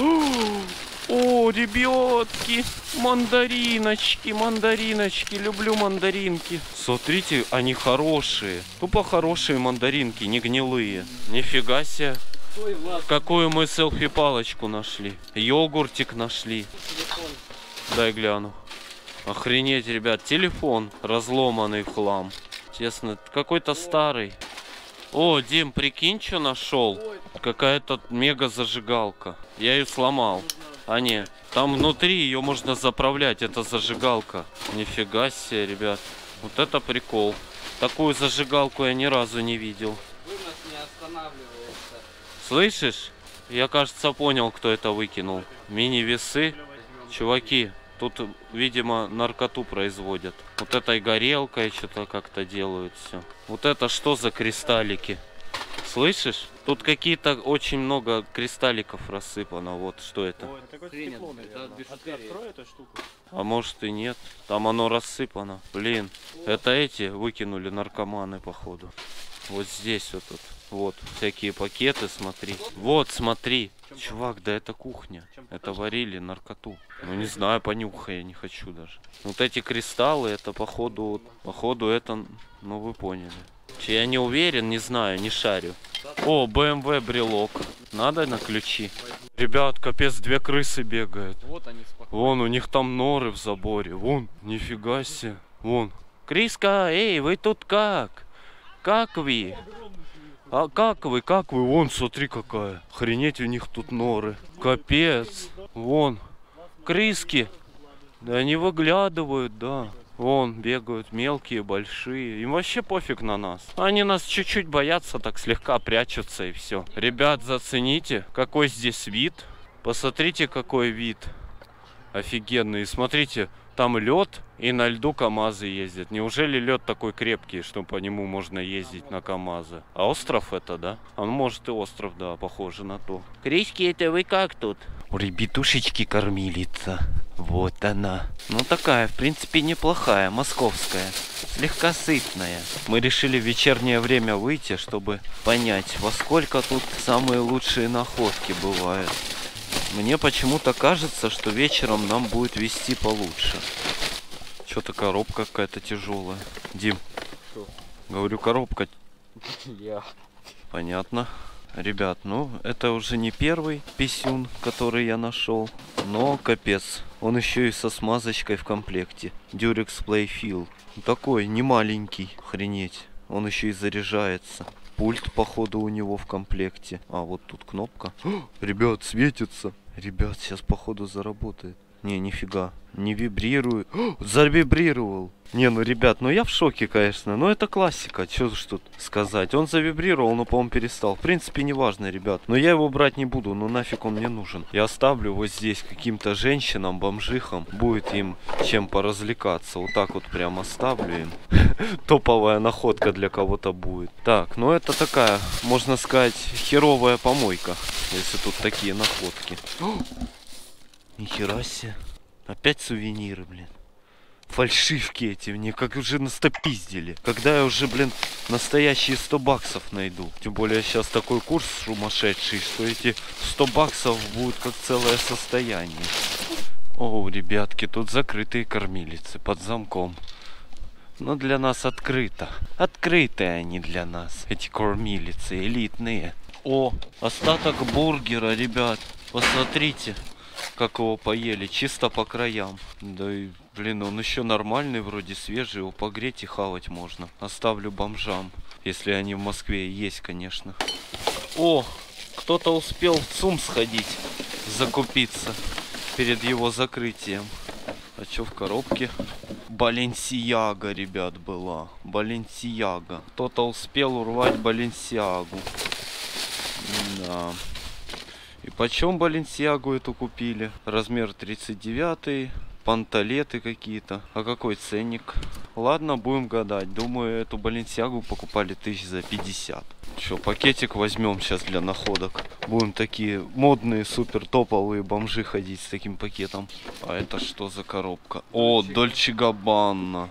О, ребятки, мандариночки, мандариночки, люблю мандаринки. Смотрите, они хорошие, тупо хорошие мандаринки, не гнилые. Нифига себе. Какую мы селфи-палочку нашли. Йогуртик нашли. Телефон. Дай гляну. Охренеть, ребят, телефон разломанный в хлам. Честно, какой-то старый. О, Дим, прикинь, что нашел? Какая-то мега зажигалка. Я ее сломал. А не, там внутри ее можно заправлять, это зажигалка. Нифига себе, ребят. Вот это прикол. Такую зажигалку я ни разу не видел. Вынос не останавливается. Слышишь? Я, кажется, понял, кто это выкинул. Мини-весы. Чуваки, тут, видимо, наркоту производят. Вот этой горелкой что-то как-то делают все. Вот это что за кристаллики? Слышишь? Тут какие-то очень много кристалликов рассыпано. Вот что это. А может и нет. Там оно рассыпано. Блин, это эти выкинули наркоманы, походу. Вот здесь вот тут. Вот, всякие пакеты, смотри. Вот, смотри. Чувак, да это кухня. Это варили наркоту. Ну не знаю, понюхай, я не хочу даже. Вот эти кристаллы, это походу это, ну вы поняли. Я не уверен, не знаю, не шарю. О, BMW брелок. Надо на ключи? Ребят, капец, 2 крысы бегают. Вот они спокойно. Вон, у них там норы в заборе. Вон, нифига себе. Вон. Криска, эй, вы тут как? Как вы? А как вы? Вон, смотри какая. Охренеть, у них тут норы. Капец. Вон. Криски. Да они выглядывают, да. Вон, бегают мелкие, большие. Им вообще пофиг на нас. Они нас чуть-чуть боятся, так слегка прячутся и все. Ребят, зацените, какой здесь вид. Посмотрите, какой вид. Офигенный. Смотрите, там лед, и на льду КамАЗы ездят. Неужели лед такой крепкий, что по нему можно ездить на КамАЗы? А остров это, да? А ну, может и остров, да, похоже на то. Крички, это вы как тут? У ребятушечки кормилица. Вот она. Ну такая, в принципе, неплохая, московская. Слегка сытная. Мы решили в вечернее время выйти, чтобы понять, во сколько тут самые лучшие находки бывают. Мне почему-то кажется, что вечером нам будет вести получше. Что-то коробка какая-то тяжелая. Дим, Что? говорю, коробка. Я. Понятно. Ребят, ну это уже не первый писюн, который я нашел. Но капец, он еще и со смазочкой в комплекте. Durex Playfill. Такой, не маленький, охренеть. Он еще и заряжается. Пульт, походу, у него в комплекте. А, вот тут кнопка. О, ребят, светится. Ребят, сейчас, походу, заработает. Не, нифига. Не вибрирует. О, завибрировал. Не, ну, ребят, ну я в шоке, конечно. Но это классика. Что уж тут сказать. Он завибрировал, но, по-моему, перестал. В принципе, не важно, ребят. Но я его брать не буду. Ну, нафиг он мне нужен. Я оставлю вот здесь каким-то женщинам, бомжихам. Будет им чем поразвлекаться. Вот так вот прям оставлю им. Топовая находка для кого-то будет. Так, ну это такая, можно сказать, херовая помойка. Если тут такие находки. Нихера себе. Опять сувениры, блин. Фальшивки эти мне как уже настопиздили. Когда я уже, блин, настоящие 100 баксов найду. Тем более сейчас такой курс сумасшедший, что эти 100 баксов будут как целое состояние. О, ребятки, тут закрытые кормилицы под замком. Но для нас открыто. Открытые они для нас. Эти кормилицы элитные. О, остаток бургера, ребят. Посмотрите, как его поели. Чисто по краям. Да и, блин, он еще нормальный, вроде свежий. Его погреть и хавать можно. Оставлю бомжам. Если они в Москве есть, конечно. О, кто-то успел в ЦУМ сходить. Закупиться. Перед его закрытием. А что в коробке? Баленсиага, ребят, была. Баленсиага. Кто-то успел урвать Баленсиагу. Да. И почем Баленсиагу эту купили? Размер 39. Панталеты какие-то. А какой ценник? Ладно, будем гадать. Думаю, эту Баленсиагу покупали 1050. Что, пакетик возьмем сейчас для находок. Будем такие модные, супер топовые бомжи ходить с таким пакетом. А это что за коробка? О, Дольче Габбана.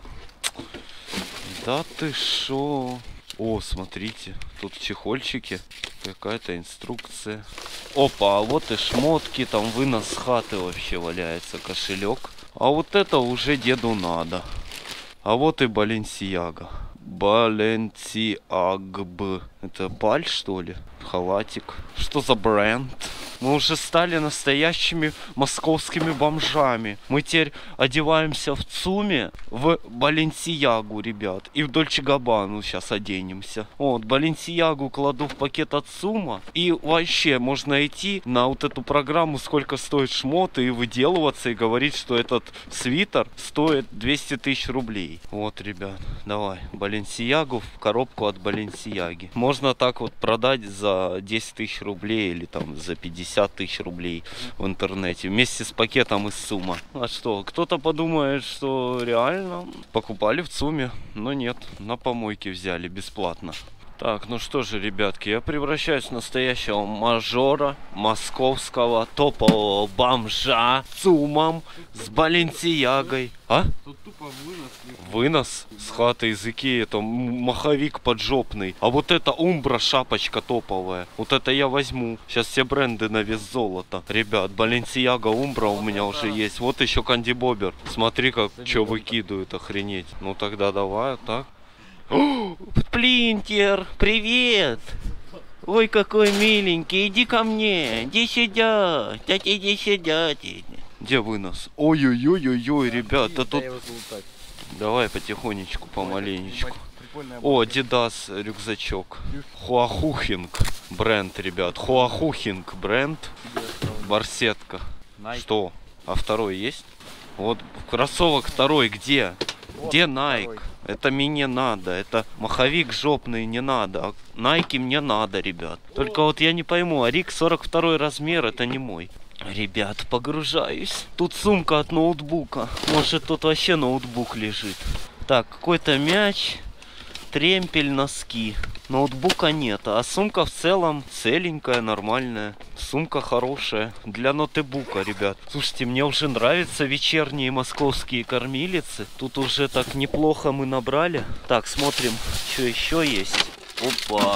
Да ты шо? О, смотрите, тут в чехольчике какая-то инструкция. Опа, а вот и шмотки, там вынос с хаты вообще валяется, кошелек. А вот это уже деду надо. А вот и Баленсиага. Баленсиагб. Это паль, что ли? Халатик. Что за бренд? Мы уже стали настоящими московскими бомжами. Мы теперь одеваемся в ЦУМе, в Баленсиагу, ребят. И в Дольче Габбану сейчас оденемся. Вот, Баленсиагу кладу в пакет от ЦУМа. И вообще можно идти на вот эту программу, сколько стоит шмоты, и выделываться, и говорить, что этот свитер стоит 200 тысяч рублей. Вот, ребят, давай. Баленсиагу в коробку от Баленсиаги. Можно так вот продать за 10 тысяч рублей или там за 50 тысяч рублей в интернете вместе с пакетом из ЦУМа. А что, кто-то подумает, что реально покупали в ЦУМе, но нет, на помойке взяли бесплатно. Так, ну что же, ребятки, я превращаюсь в настоящего мажора, московского, топового бомжа с умом, с Баленсиягой. А? Тут тупо Вынос с хаты из Икеи, это маховик поджопный. А вот это Умбра шапочка топовая. Вот это я возьму. Сейчас все бренды на вес золота. Ребят, Баленсияга, Умбра у меня уже есть. Вот еще Канди Бобер. Смотри, как что выкидывают, охренеть. Ну тогда давай, так. О, Сплинтер, привет! Ой, какой миленький, иди ко мне, иди сюда, иди сюда. Где вынос? Ой-ой-ой-ой-ой, ребята, тут... Давай потихонечку, помаленечку. О, Adidas рюкзачок. Хуахухинг бренд, ребят. Хуахухинг бренд. Барсетка. Что? А второй есть? Вот кроссовок второй где? Где Nike? Это мне надо. Это маховик жопный не надо. А Nike мне надо, ребят. Только вот я не пойму, Арик 42 размер, это не мой. Ребят, погружаюсь. Тут сумка от ноутбука. Может, тут вообще ноутбук лежит. Так, какой-то мяч, тремпель, носки. Ноутбука нет, а сумка в целом целенькая, нормальная. Сумка хорошая для ноутбука, ребят. Слушайте, мне уже нравятся вечерние московские кормилицы. Тут уже так неплохо мы набрали. Так, смотрим, что еще есть. Опа.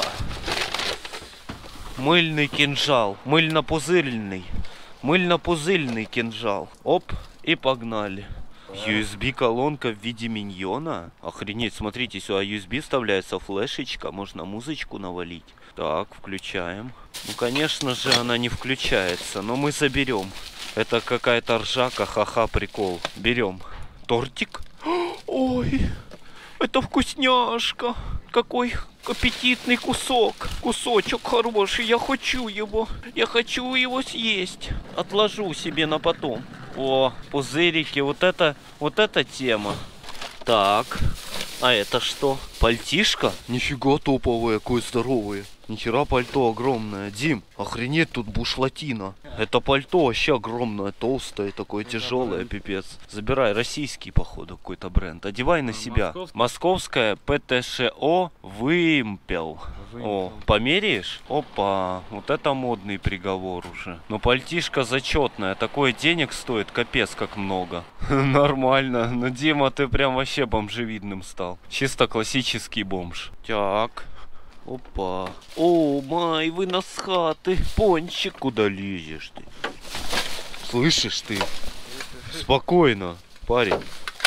Мыльный кинжал, мыльно-пузырный. Мыльно-пузырный кинжал. Оп, и погнали. USB-колонка в виде миньона. Охренеть, смотрите, сюда USB вставляется, флешечка, можно музычку навалить. Так, включаем. Ну, конечно же, она не включается, но мы заберем. Это какая-то ржака, ха-ха, прикол. Берем. Тортик. Ой, это вкусняшка. Какой аппетитный кусок. Кусочек хороший, я хочу его. Я хочу его съесть. Отложу себе на потом. О, пузырики, вот это тема. Так, а это что? Пальтишко? Нифига топовое, какое здоровое. Нихера пальто огромное. Дим, охренеть, тут бушлатина. Это пальто вообще огромное, толстое, такое тяжелое, пипец. Забирай, российский, походу, какой-то бренд. Одевай на себя. Московская ПТШО Вымпел. О, померяешь? Опа, вот это модный приговор уже. Но пальтишко зачетное, такое денег стоит, капец как много. Нормально, но Дима, ты прям вообще бомжевидным стал. Чисто классический бомж. Так. Опа. О, май, вы нас с хаты. Пончик, куда лезешь ты? Слышишь ты? Спокойно, парень.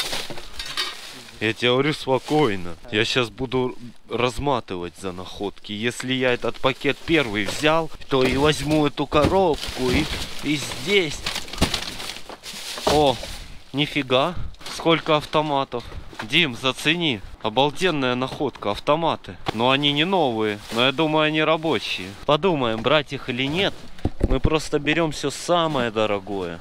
Я тебе говорю спокойно. Я сейчас буду разматывать за находки. Если я этот пакет первый взял, то и возьму эту коробку и здесь. О, нифига. Сколько автоматов. Дим, зацени. Обалденная находка, автоматы. Но они не новые, но я думаю, они рабочие. Подумаем, брать их или нет. Мы просто берем все самое дорогое.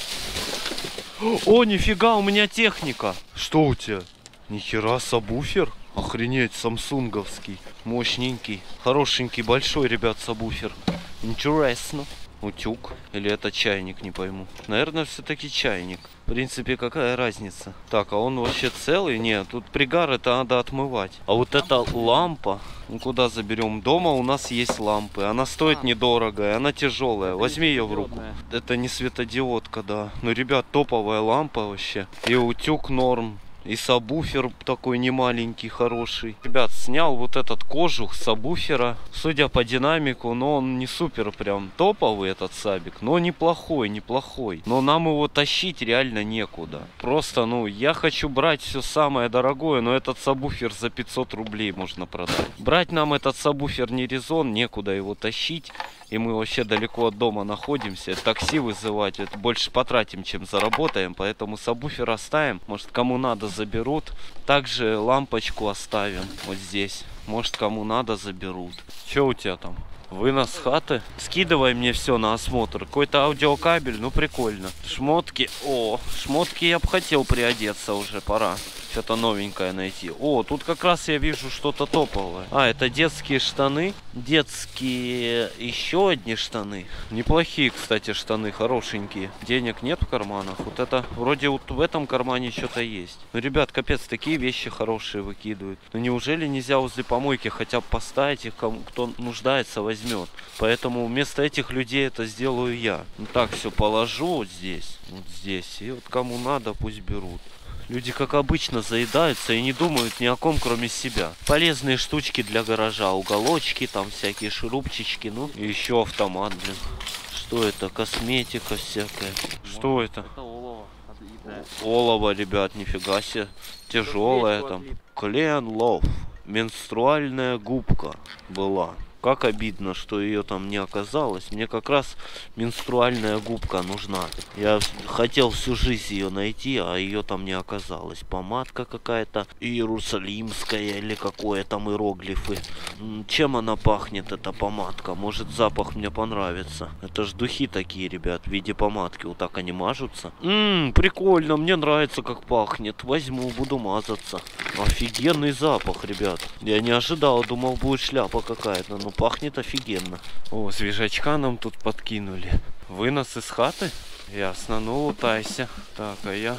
О, нифига, у меня техника. Что у тебя? Нихера, сабвуфер? Охренеть, самсунговский. Мощненький. Хорошенький, большой, ребят, сабвуфер. Интересно. Утюг. Или это чайник, не пойму. Наверное, все-таки чайник. В принципе, какая разница? Так, а он вообще целый? Нет, тут пригар, это надо отмывать. А вот эта лампа, ну куда заберем? Дома у нас есть лампы. Она стоит недорого, и она тяжелая. Возьми ее в руку. Это не светодиодка, да. Ну, ребят, топовая лампа вообще. И утюг норм. И сабвуфер такой немаленький, хороший. Ребят, снял вот этот кожух сабвуфера. Судя по динамику, но он не супер прям топовый, этот сабик. Но неплохой, неплохой. Но нам его тащить реально некуда. Просто, ну, я хочу брать все самое дорогое, но этот сабвуфер за 500 рублей можно продать. Брать нам этот сабвуфер не резон, некуда его тащить. И мы вообще далеко от дома находимся. Такси вызывать, это больше потратим, чем заработаем. Поэтому сабвуфер оставим. Может, кому надо, заберут. Также лампочку оставим вот здесь. Может, кому надо, заберут. Что у тебя там? Вынос хаты? Скидывай мне все на осмотр. Какой-то аудиокабель, ну прикольно. Шмотки. О, шмотки я бы хотел приодеться уже, пора. что-то новенькое найти. О, тут как раз я вижу что-то топовое. А, это детские штаны. Детские еще одни штаны. Неплохие, кстати, штаны, хорошенькие. Денег нет в карманах. Вот это, вроде вот в этом кармане что-то есть. Ну, ребят, капец, такие вещи хорошие выкидывают. Ну, неужели нельзя возле помойки хотя бы поставить их, кто нуждается, возьмет. Поэтому вместо этих людей это сделаю я. Ну, так все положу вот здесь. И вот кому надо, пусть берут. Люди, как обычно, заедаются и не думают ни о ком, кроме себя. Полезные штучки для гаража. Уголочки, там всякие шурупчички. Ну, и еще автомат, блин. Что это? Косметика всякая. Что это? Это олово. Олово, ребят, нифига себе. Тяжелая там. Clean Love. Менструальная губка была. Как обидно, что ее там не оказалось. Мне как раз менструальная губка нужна. Я хотел всю жизнь ее найти, а ее там не оказалось. Помадка какая-то иерусалимская или какое там иероглифы. Чем она пахнет, эта помадка? Может, запах мне понравится. Это ж духи такие, ребят, в виде помадки. Вот так они мажутся. Прикольно, мне нравится, как пахнет. Возьму, буду мазаться. Офигенный запах, ребят. Я не ожидал, думал, будет шляпа какая-то. Но пахнет офигенно. О, свежачка нам тут подкинули. Вынос из хаты? Ясно, ну лутайся. Так, а я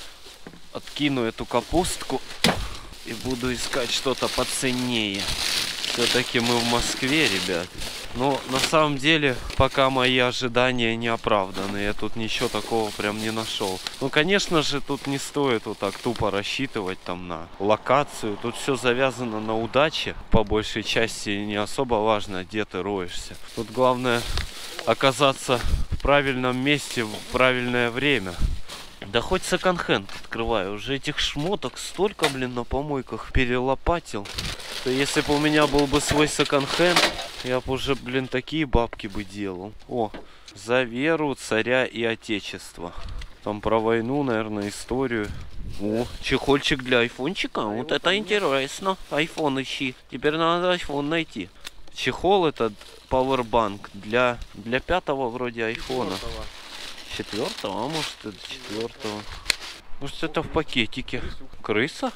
откину эту капустку и буду искать что-то поценнее. Все-таки мы в Москве, ребят. Но на самом деле, пока мои ожидания не оправданы, я тут ничего такого прям не нашел. Ну, конечно же, тут не стоит вот так тупо рассчитывать там на локацию. Тут все завязано на удаче. По большей части не особо важно, где ты роешься. Тут главное оказаться в правильном месте в правильное время. Да хоть секонд-хенд открываю. Уже этих шмоток столько, блин, на помойках перелопатил. Что если бы у меня был бы свой секонд-хенд, я бы уже, блин, такие бабки бы делал. О, за веру, царя и отечества. Там про войну, наверное, историю. О, чехольчик для айфончика. Вот это интересно. Айфон ищи. Теперь надо айфон найти. Чехол этот Powerbank для 5-го вроде айфона. 4-го, а может это 4-го. Может это в пакетике. Крыса?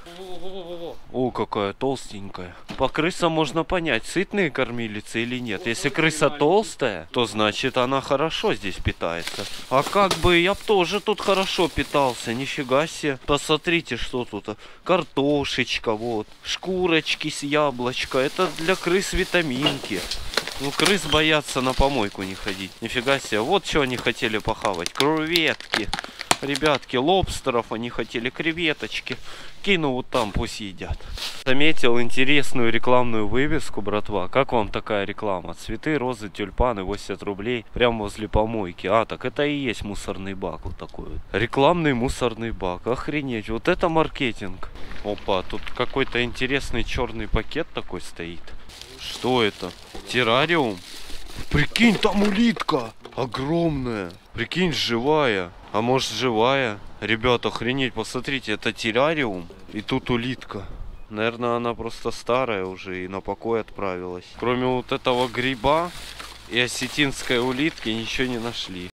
О, какая толстенькая. По крысам можно понять, сытные кормилицы или нет. Если крыса толстая, то значит она хорошо здесь питается. А как бы я б тоже тут хорошо питался. Нифига себе. Посмотрите, что тут. Картошечка, вот. Шкурочки с яблочка. Это для крыс витаминки. Ну, крыс боятся на помойку не ходить. Нифига себе. Вот что они хотели похавать. Креветки. Ребятки, лобстеров они хотели, креветочки. Кину вот там, пусть едят. Заметил интересную рекламную вывеску, братва. Как вам такая реклама? Цветы, розы, тюльпаны, 80 рублей. Прямо возле помойки. А, так это и есть мусорный бак. Вот такой вот. Рекламный мусорный бак. Охренеть. Вот это маркетинг. Опа, тут какой-то интересный черный пакет такой стоит. Что это? Террариум? Прикинь, там улитка. Огромная. Прикинь, живая. А может живая? Ребята, охренеть, посмотрите, это террариум. И тут улитка. Наверное, она просто старая уже и на покой отправилась. Кроме вот этого гриба и осетинской улитки ничего не нашли.